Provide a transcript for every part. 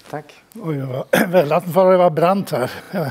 Tack. Oj, väldigt för det var brant här.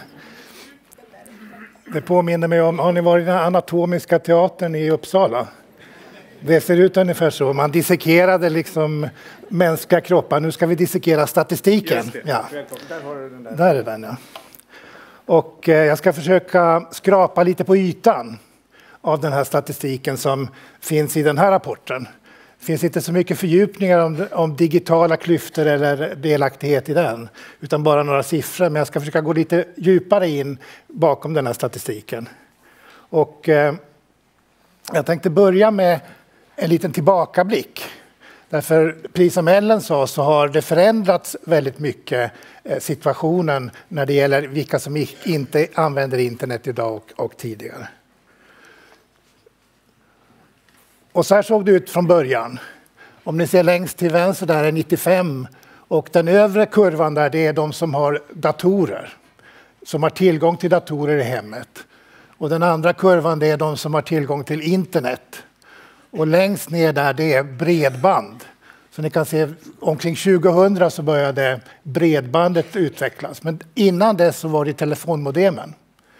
Det påminner mig om, har ni varit i den anatomiska teatern i Uppsala? Det ser ut ungefär så. Man dissekerade liksom mänskliga kroppar. Nu ska vi dissekera statistiken. Ja. Där har du den där. Där är den, ja. Och jag ska försöka skrapa lite på ytan av den här statistiken som finns i den här rapporten. Det finns inte så mycket fördjupningar om digitala klyftor eller delaktighet i den, utan bara några siffror. Men jag ska försöka gå lite djupare in bakom den här statistiken. Och jag tänkte börja med en liten tillbakablick. Därför, precis som Ellen sa, så har det förändrats väldigt mycket situationen när det gäller vilka som inte använder internet idag och tidigare. Och så här såg det ut från början. Om ni ser längst till vänster där är 95 och den övre kurvan där, det är de som har datorer. Som har tillgång till datorer i hemmet. Och den andra kurvan, det är de som har tillgång till internet. Och längst ner där, det är bredband. Så ni kan se omkring 2000 så började bredbandet utvecklas. Men innan dess så var det telefonmodemen.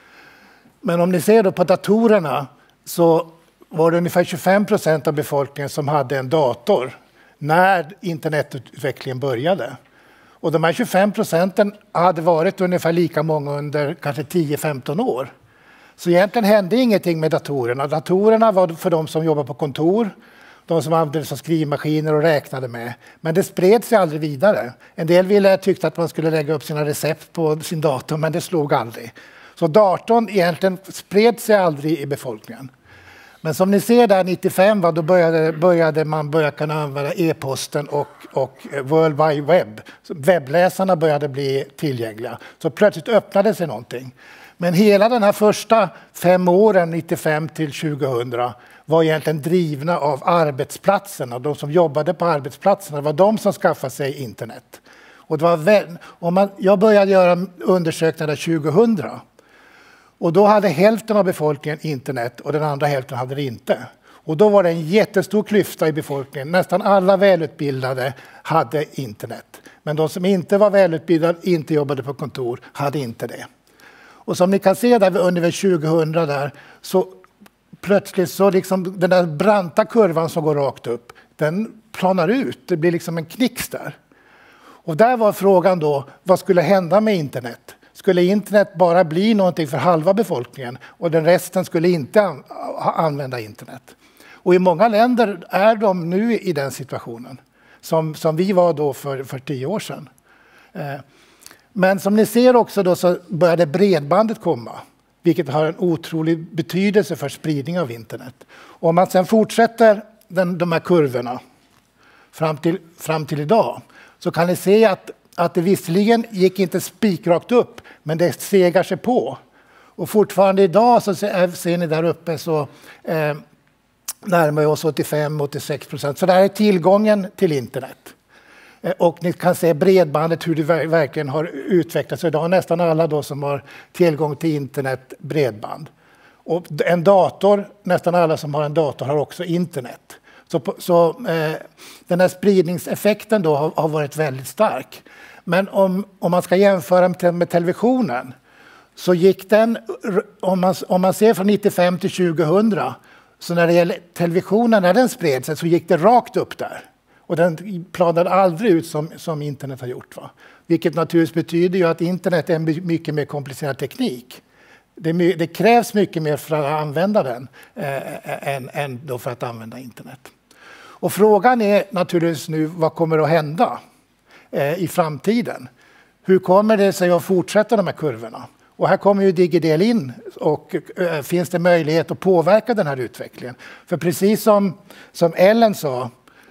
Men om ni ser då på datorerna så var det ungefär 25% av befolkningen som hade en dator när internetutvecklingen började. Och de här 25% hade varit ungefär lika många under kanske 10-15 år. Så egentligen hände ingenting med datorerna. Datorerna var för de som jobbar på kontor, de som använde som skrivmaskiner och räknade med. Men det spred sig aldrig vidare. En del tyckte att man skulle lägga upp sina recept på sin dator, men det slog aldrig. Så datorn egentligen spred sig aldrig i befolkningen. Men som ni ser där 95, då började man kunna använda e-posten och World Wide Web. Så webbläsarna började bli tillgängliga. Så plötsligt öppnade sig någonting. Men hela den här första 5 åren, 95 till 2000, var egentligen drivna av arbetsplatserna. De som jobbade på arbetsplatserna, det var de som skaffade sig internet. Och det var jag började göra undersökningar 2000. Och då hade hälften av befolkningen internet och den andra hälften hade det inte. Och då var det en jättestor klyfta i befolkningen. Nästan alla välutbildade hade internet. Men de som inte var välutbildade, inte jobbade på kontor, hade inte det. Och som ni kan se där under 2000 där, så plötsligt så liksom den där branta kurvan som går rakt upp, den planar ut. Det blir liksom en knix där. Och där var frågan då, vad skulle hända med internet? Skulle internet bara bli någonting för halva befolkningen och den resten skulle inte använda internet? Och i många länder är de nu i den situationen som vi var då för 10 år sedan. Men som ni ser också då så började bredbandet komma, vilket har en otrolig betydelse för spridning av internet. Och om man sedan fortsätter de här kurvorna fram till idag så kan ni se att det visserligen gick inte spikrakt upp, men det segar sig på. Och fortfarande idag så ser ni där uppe så närmar oss 85-86%. Så det här är tillgången till internet. Och ni kan se bredbandet, hur det verkligen har utvecklats. Idag har nästan alla då som har tillgång till internet bredband. Och en dator, nästan alla som har en dator har också internet. Så den här spridningseffekten då har varit väldigt stark. Men om man ska jämföra med televisionen så gick den, om man ser från 95 till 2000, så när det gäller televisionen, när den spred sig så gick det rakt upp där. Och den planade aldrig ut som internet har gjort. Va? Vilket naturligtvis betyder ju att internet är en mycket mer komplicerad teknik. Det krävs mycket mer för att använda den än då för att använda internet. Och frågan är naturligtvis nu, vad kommer att hända i framtiden? Hur kommer det sig att fortsätta de här kurvorna? Och här kommer ju DigiDel in och finns det möjlighet att påverka den här utvecklingen? För precis som Ellen sa,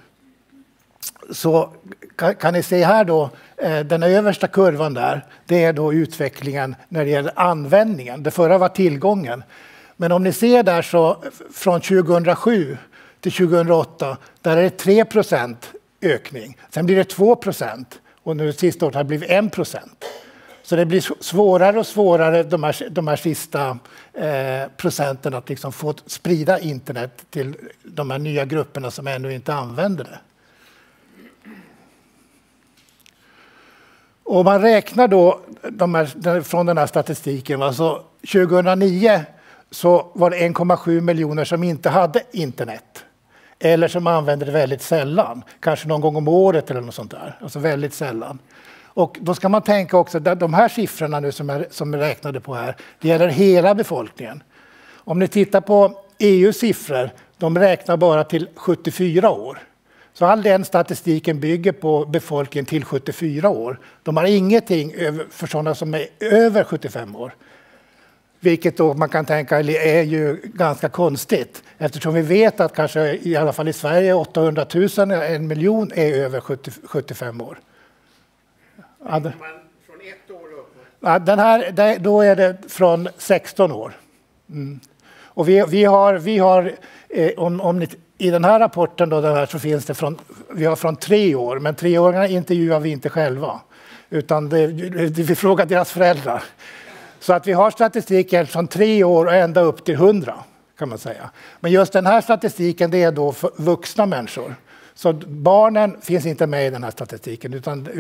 så kan ni se här då, den översta kurvan där, det är då utvecklingen när det gäller användningen. Det förra var tillgången. Men om ni ser där så från 2007 till 2008, där är det 3% ökning. Sen blir det 2% och nu sista året har det blivit 1%. Så det blir svårare och svårare de här sista procenten att liksom få sprida internet till de här nya grupperna som ännu inte använder det. Och man räknar då från den här statistiken, alltså 2009 så var det 1,7 miljoner som inte hade internet. Eller som använder det väldigt sällan, kanske någon gång om året eller något sånt där. Alltså väldigt sällan. Och då ska man tänka också att de här siffrorna nu som jag räknade på här, det gäller hela befolkningen. Om ni tittar på EU:s siffror, de räknar bara till 74 år. Så all den statistiken bygger på befolkningen till 74 år. De har ingenting för sådana som är över 75 år. Vilket då man kan tänka är ju ganska konstigt. Eftersom vi vet att kanske i alla fall i Sverige 800 000, 1 miljon är över 75 år. Ja, från 1 år upp? Ja, då är det från 16 år. Mm. Och vi har i den här rapporten då, så finns det vi har från 3 år, men 3-åringarna intervjuar vi inte själva. Utan vi frågar deras föräldrar. Så att vi har statistik från 3 år och ända upp till 100 kan man säga. Men just den här statistiken det är då för vuxna människor. Så barnen finns inte med i den här statistiken.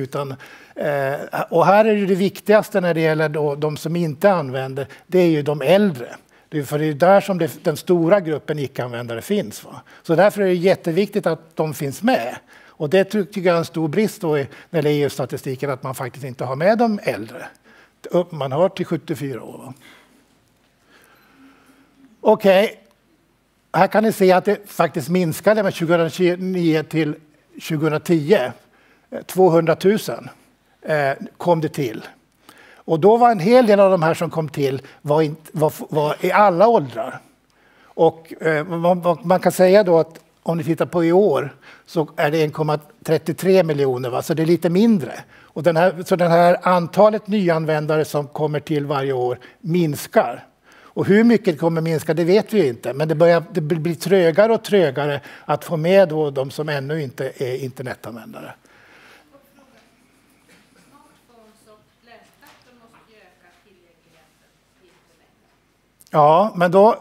Och här är det viktigaste när det gäller då de som inte använder, det är ju de äldre. För det är där som den stora gruppen icke-användare finns. Va? Så därför är det jätteviktigt att de finns med. Och det tycker jag är en stor brist då när det gäller EU-statistiken, att man faktiskt inte har med de äldre. Man har till 74 år. Va? Okej. Här kan ni se att det faktiskt minskade med 2009 till 2010. 200 000 kom det till. Och då var en hel del av de här som kom till var i alla åldrar. Och man kan säga då att om ni tittar på i år så är det 1,33 miljoner. Va? Så det är lite mindre. Och den här antalet nyanvändare som kommer till varje år minskar. Och hur mycket det kommer minska, det vet vi inte. Men det blir trögare och trögare att få med då de som ännu inte är internetanvändare. Ja, men då...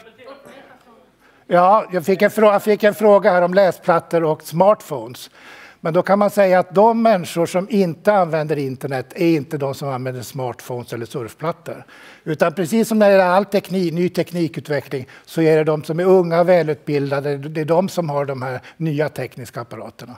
Ja, jag fick en fråga här om läsplattor och smartphones. Men då kan man säga att de människor som inte använder internet är inte de som använder smartphones eller surfplattor. Utan precis som när det är all ny teknikutveckling så är det de som är unga, välutbildade, det är de som har de här nya tekniska apparaterna.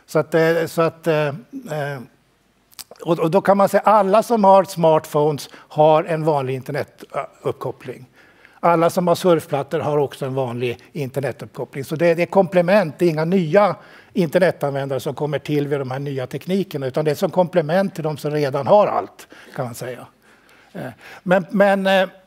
Och då kan man säga att alla som har smartphones har en vanlig internetuppkoppling. Alla som har surfplattor har också en vanlig internetuppkoppling. Så det är komplement, det är inga nya internetanvändare som kommer till vid de här nya teknikerna, utan det är som komplement till de som redan har allt, kan man säga. Men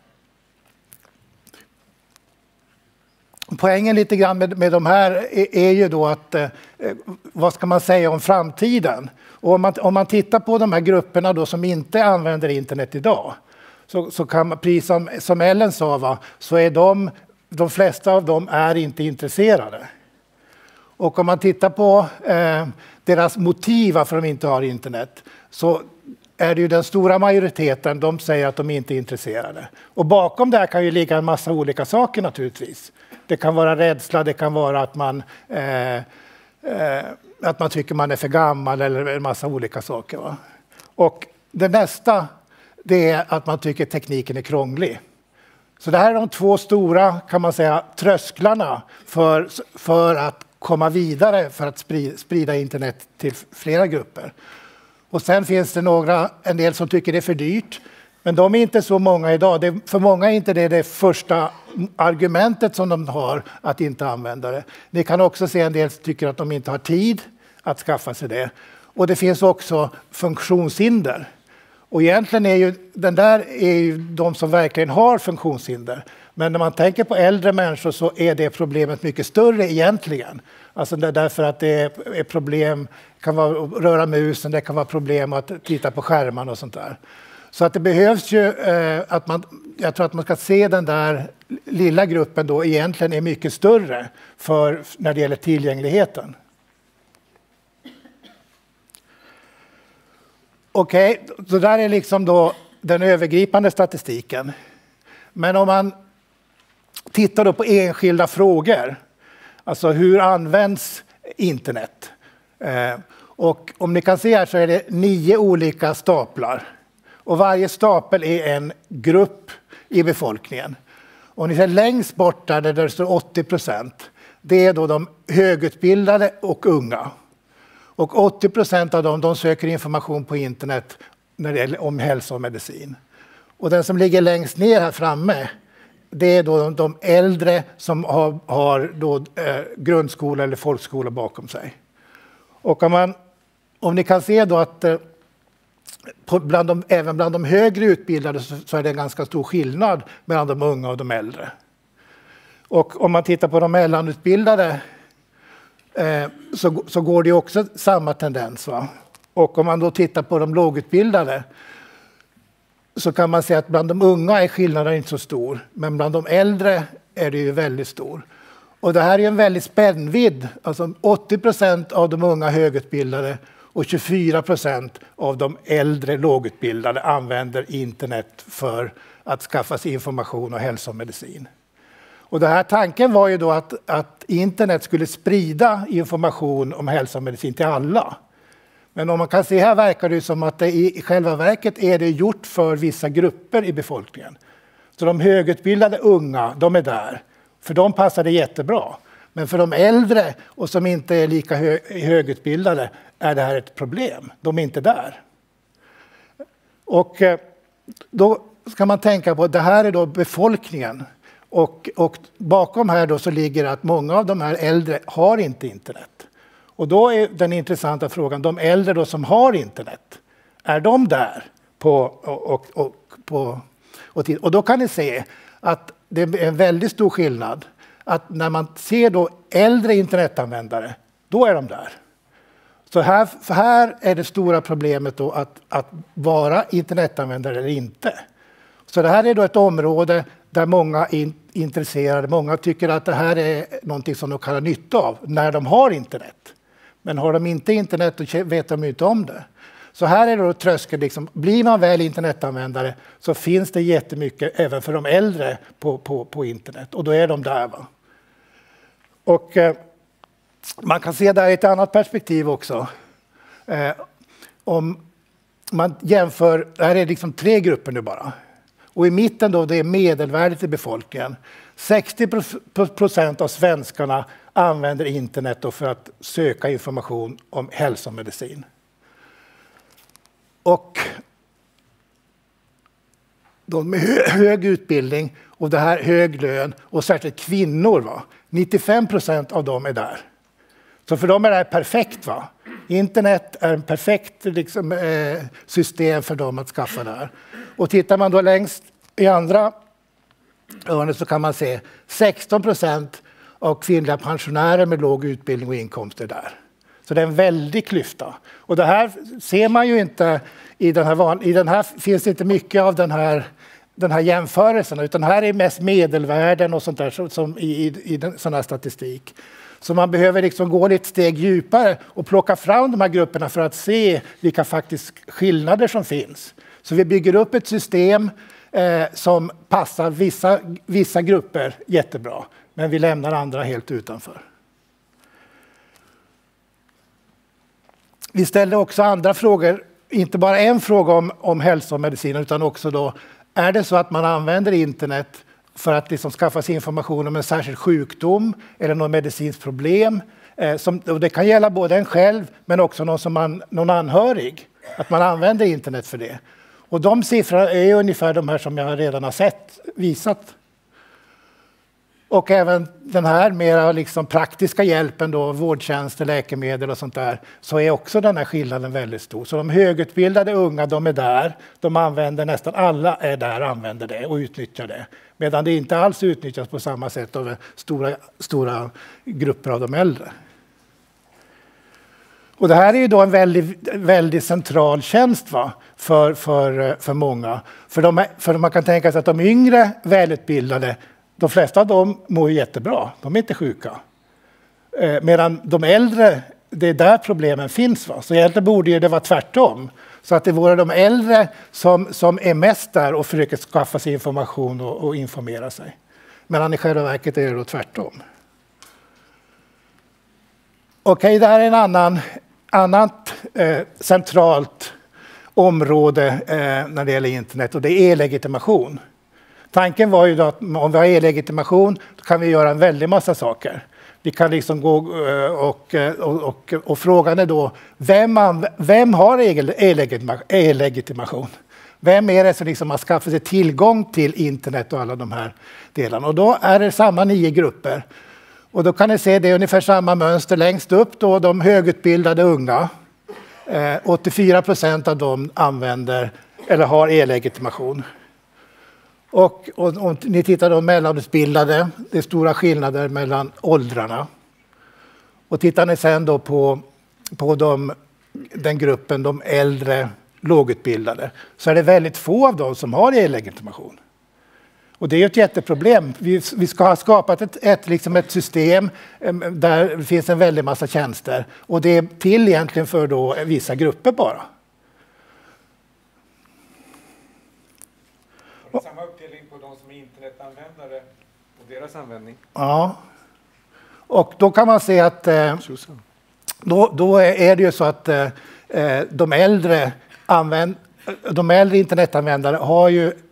poängen lite grann med de här är ju då att vad ska man säga om framtiden? Och om man tittar på de här grupperna då som inte använder internet idag, så kan man, precis som Ellen sa, så är de flesta av dem är inte intresserade. Och om man tittar på deras motiv varför de inte har internet, så är det ju den stora majoriteten, de säger att de inte är intresserade. Och bakom det här kan ju ligga en massa olika saker naturligtvis. Det kan vara rädsla, det kan vara att man tycker man är för gammal eller en massa olika saker. Va? Och det nästa, det är att man tycker tekniken är krånglig. Så det här är de 2 stora, kan man säga, trösklarna för att komma vidare, för att sprida internet till flera grupper. Och sen finns det en del som tycker det är för dyrt, men de är inte så många idag. För många är inte det första argumentet som de har att inte använda det. Ni kan också se en del som tycker att de inte har tid att skaffa sig det. Och det finns också funktionshinder. Och egentligen är ju de som verkligen har funktionshinder. Men när man tänker på äldre människor så är det problemet mycket större egentligen. Alltså därför att det är problem, det kan vara att röra musen, det kan vara problem att titta på skärmarna och sånt där. Så att det behövs ju jag tror att man ska se den där lilla gruppen då egentligen är mycket större när det gäller tillgängligheten. Okej, så där är liksom då den övergripande statistiken. Men om man tittar då på enskilda frågor, alltså hur används internet? Och om ni kan se här så är det 9 olika staplar. Och varje stapel är en grupp i befolkningen. Och ni ser längst bort där det står 80%. Det är då de högutbildade och unga. Och 80% av dem de söker information på internet när det gäller om hälsa och medicin. Och den som ligger längst ner här framme, det är då de äldre som har då, grundskola eller folkskola bakom sig. Och om ni kan se då att även bland de högre utbildade så är det en ganska stor skillnad mellan de unga och de äldre. Och om man tittar på de mellanutbildade så går det också samma tendens. Va? Och om man då tittar på de lågutbildade så kan man säga att bland de unga är skillnaden inte så stor, men bland de äldre är det ju väldigt stor. Och det här är en väldigt spännvidd. Alltså 80% av de unga högutbildade och 24% av de äldre lågutbildade använder internet för att skaffa sig information och hälsa och medicin. Och den här tanken var ju då att internet skulle sprida information om hälsa och medicin till alla. Men om man kan se här verkar det som att det i själva verket är det gjort för vissa grupper i befolkningen. Så de högutbildade unga, de är där. För dem passar det jättebra. Men för de äldre och som inte är lika högutbildade är det här ett problem. De är inte där. Och då ska man tänka på att det här är då befolkningen. Och bakom här då så ligger att många av de här äldre har inte internet. Och då är den intressanta frågan, de äldre då som har internet, är de där? Och då kan ni se att det är en väldigt stor skillnad. Att när man ser då äldre internetanvändare, då är de där. Så här är det stora problemet då att vara internetanvändare eller inte. Så det här är då ett område där många är intresserade. Många tycker att det här är någonting som de kan ha nytta av när de har internet. Men har de inte internet så vet de inte om det. Så här är då tröskeln, liksom, blir man väl internetanvändare så finns det jättemycket även för de äldre på internet. Och då är de där. Va? Och man kan se där i ett annat perspektiv också. Om man jämför, det här är liksom 3 grupper nu bara. Och i mitten då det är medelvärdet i befolkningen. 60% av svenskarna använder internet då för att söka information om hälsa och medicin. Och de med hög utbildning och det här hög lön och särskilt kvinnor, va? 95% av dem är där. Så för dem är det här perfekt. Va? Internet är en perfekt liksom, system för dem att skaffa det här. Och tittar man då längst i andra hörnet så kan man se 16% av kvinnliga pensionärer med låg utbildning och inkomster där. Så det är en väldig klyfta. Och det här ser man ju inte i den här i den här finns det inte mycket av den här jämförelsen, utan här är mest medelvärden och sånt där som i sån här statistik. Så man behöver liksom gå lite steg djupare och plocka fram de här grupperna för att se vilka faktiskt skillnader som finns. Så vi bygger upp ett system som passar vissa grupper jättebra, men vi lämnar andra helt utanför. Vi ställde också andra frågor, inte bara en fråga om hälsa och medicin, utan också då, är det så att man använder internet för att liksom skaffa sig information om en särskild sjukdom eller något medicinskt problem? Och det kan gälla både en själv men också någon anhörig, att man använder internet för det. Och de siffrorna är ungefär de här som jag redan har visat. Och även den här mera liksom praktiska hjälpen då, vårdtjänster, läkemedel och sånt där, så är också den här skillnaden väldigt stor. Så de högutbildade unga, de är där, de använder, nästan alla är där, använder det och utnyttjar det. Medan det inte alls utnyttjas på samma sätt av stora grupper av de äldre. Och det här är ju då en väldigt central tjänst, va? För många. För man kan tänka sig att de yngre välutbildade, de flesta av dem mår jättebra, de är inte sjuka. Medan de äldre, det är där problemen finns. Va? Så egentligen borde det vara tvärtom. Så att det vore de äldre som är mest där och försöker skaffa sig information och informera sig. Medan i själva verket är det då tvärtom. Okej, det här är en annat centralt område när det gäller internet, och det är e-legitimation. Tanken var ju då att om vi har e-legitimation så kan vi göra en väldig massa saker. Vi kan liksom gå och frågan är då, vem har e-legitimation? Vem är det som liksom har skaffat sig tillgång till internet och alla de här delarna? Och då är det samma 9 grupper. Och då kan ni se det är ungefär samma mönster längst upp då, de högutbildade unga. 84% av dem använder eller har e-legitimation. Och ni tittar då mellanutbildade, det är stora skillnader mellan åldrarna. Och tittar ni sen då på den gruppen, de äldre lågutbildade, så är det väldigt få av dem som har e-legitimation. Och det är ju ett jätteproblem. Vi ska ha skapat ett system där det finns en väldig massa tjänster. Och det är till egentligen för då vissa grupper bara. Har du samma uppdelning på de som är internetanvändare och deras användning? Ja. Och då kan man se att då är det ju så att de äldre internetanvändare har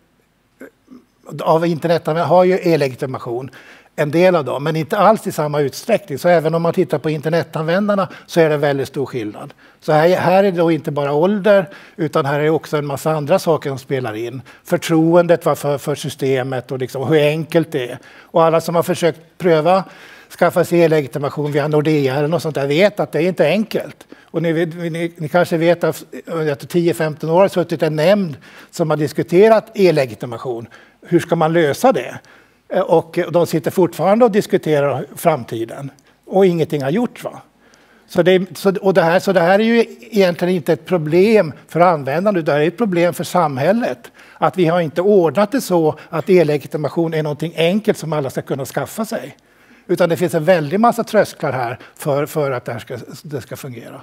ju e-legitimation, en del av dem, men inte alls i samma utsträckning. Så även om man tittar på internetanvändarna så är det väldigt stor skillnad. Så här är det då inte bara ålder, utan här är också en massa andra saker som spelar in. Förtroendet för systemet och liksom hur enkelt det är. Och alla som har försökt pröva skaffa sig e-legitimation via Nordea eller något sånt där vet att det är inte enkelt. Och ni kanske vet att 10-15 år har suttit en nämnd som har diskuterat e-legitimation. Hur ska man lösa det? Och de sitter fortfarande och diskuterar framtiden. Och ingenting har gjorts, va? Så det här är ju egentligen inte ett problem för användarna, det här är ett problem för samhället. Att vi har inte ordnat det så att e-legitimation är någonting enkelt som alla ska kunna skaffa sig. Utan det finns en väldig massa trösklar här för att det ska fungera.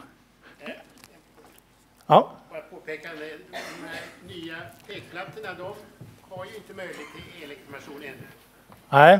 Ja. Bara påpeka, de här nya pekplattorna, de har ju inte möjlighet till e-legitimation ännu. Nej.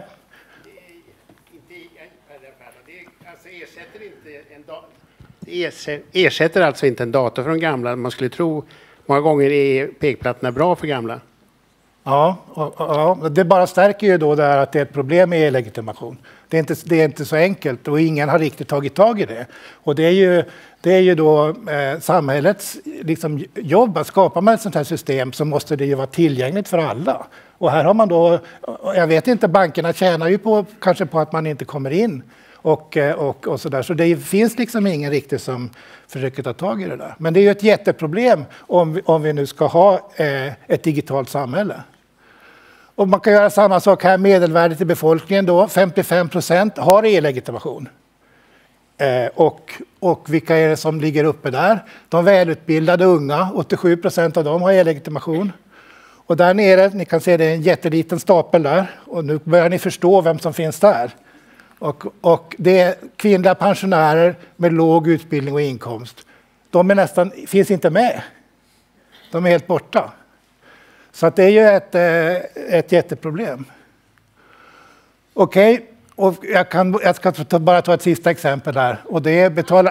Det ersätter alltså inte en dator från gamla. Man skulle tro många gånger är pekplattorna bra för gamla. Ja, det bara stärker ju då det här att det är ett problem med e-legitimation. Det är inte så enkelt och ingen har riktigt tagit tag i det. Och det är ju då samhällets liksom jobb att skapa med ett sånt här system, så måste det ju vara tillgängligt för alla. Och här har man då, jag vet inte, bankerna tjänar ju kanske på att man inte kommer in och så där. Så det finns liksom ingen riktigt som försöker ta tag i det där. Men det är ju ett jätteproblem om vi nu ska ha ett digitalt samhälle. Och man kan göra samma sak här, medelvärdet i befolkningen då, 55% har e-legitimation. Och vilka är det som ligger uppe där? De välutbildade unga, 87% av dem har e-legitimation. Och där nere, ni kan se det är en jätteliten stapel där. Och nu börjar ni förstå vem som finns där. Och det är kvinnliga pensionärer med låg utbildning och inkomst. De finns inte med. De är helt borta. Så att det är ju ett jätteproblem. Okej, och jag ska bara ta ett sista exempel här. Och det är betala...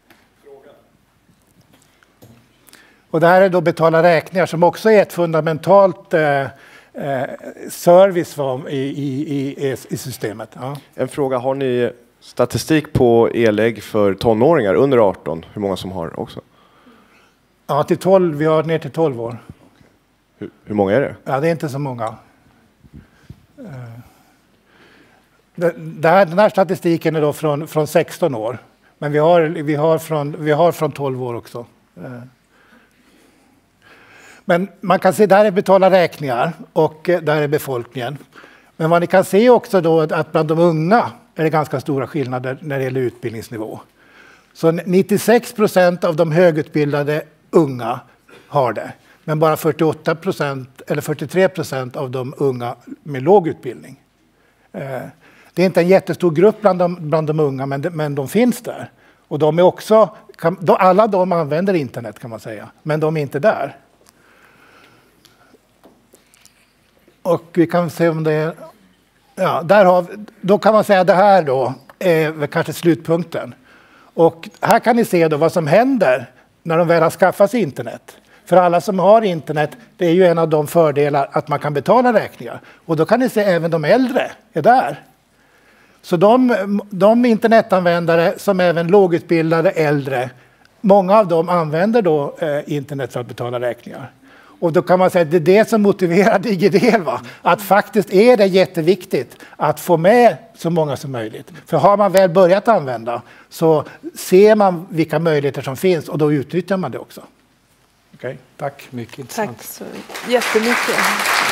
Och det här är då betala räkningar som också är ett fundamentalt service i systemet. Ja. En fråga, har ni statistik på e-lägg för tonåringar under 18? Hur många som har också? Ja, till 12, vi har ner till 12 år. Hur många är det? Ja, det är inte så många. Den här statistiken är då från 16 år. Men vi har från 12 år också. Men man kan se där är betala räkningar och där är befolkningen. Men vad ni kan se också då att bland de unga är det ganska stora skillnader när det gäller utbildningsnivå. Så 96% av de högutbildade unga har det. Men bara 48% eller 43% av de unga med låg utbildning. Det är inte en jättestor grupp bland de unga, men de finns där. Och de är också, alla de använder internet kan man säga, men de är inte där. Och vi kan se om det är... Ja, då kan man säga att det här då är kanske slutpunkten. Och här kan ni se då vad som händer när de väl har skaffat sig internet. För alla som har internet, det är ju en av de fördelar att man kan betala räkningar. Och då kan ni se även de äldre är där. Så de internetanvändare som även lågutbildade äldre, många av dem använder då internet för att betala räkningar. Och då kan man säga att det är det som motiverar DigiDel. Att faktiskt är det jätteviktigt att få med så många som möjligt. För har man väl börjat använda så ser man vilka möjligheter som finns och då utnyttjar man det också. Okej, tack. Mycket intressant. Tack så jättemycket.